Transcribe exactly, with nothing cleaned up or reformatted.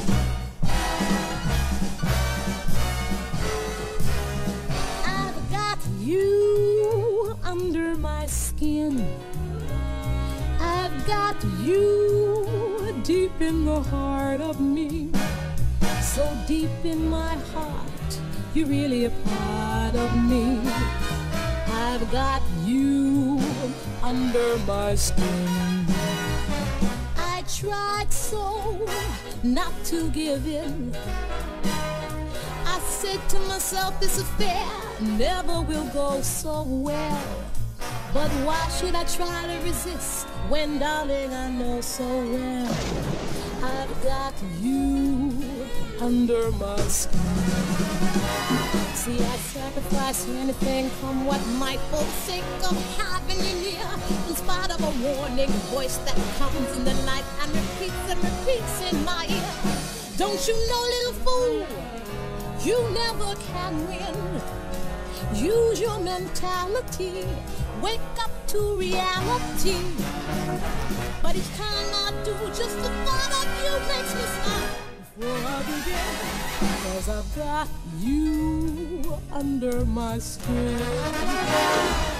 I've got you under my skin. I've got you deep in the heart of me. So deep in my heart, you're really a part of me. I've got you under my skin. I tried so not to give in. I said to myself, this affair never will go so well. But why should I try to resist when, darling, I know so well I've got you under my skin. See, I'd sacrifice anything from what might for the sake of having you near, in spite of a warning voice that comes in the night and repeats and repeats in my ear. Don't you know, little fool, you never can win. Use your mentality, wake up to reality. But each time I do, just the thought of you makes me stop before I begin. 'Cause I've got you under my skin.